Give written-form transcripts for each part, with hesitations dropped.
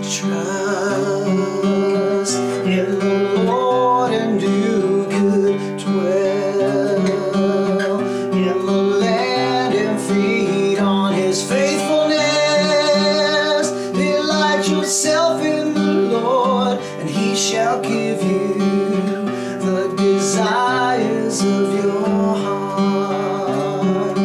Trust in the Lord and do good. Dwell in the land and feed on His faithfulness. Delight yourself in the Lord, and He shall give you the desires of your heart.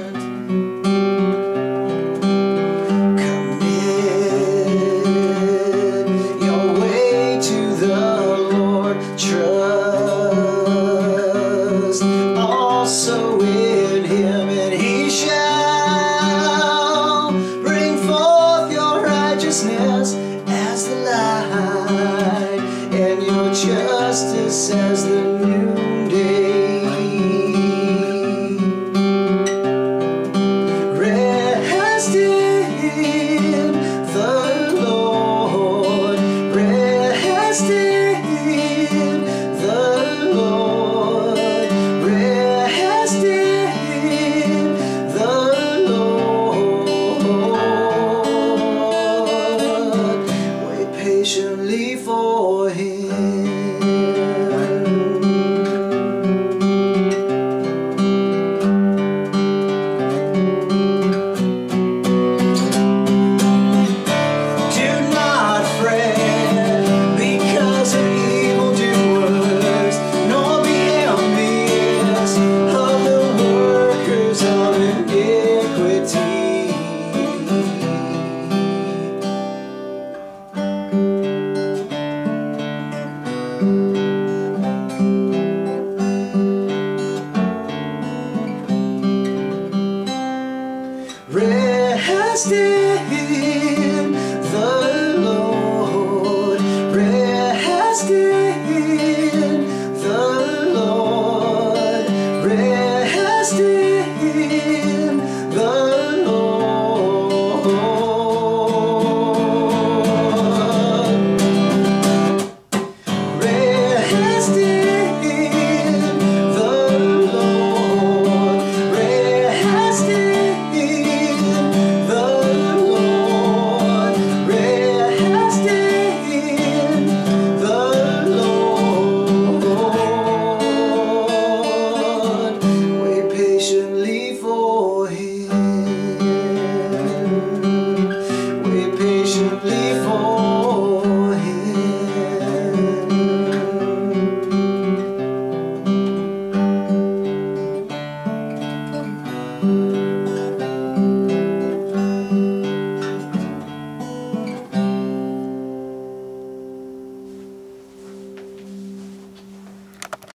Commit your way to the Lord. Trust also in Him, and He shall bring forth your righteousness as the light, and your justice as the noonday. Rest in the Lord. Rest in the Lord. Rest in the Lord. Wait patiently for Him. Do not fret because of evildoers, nor be envious of the workers of iniquity. Rest in the Lord. Rest in the Lord. Rest in the Lord. Rest in the Lord. Rest in the Lord. Rest in the Lord. Wait patiently for Him. Wait patiently for Him.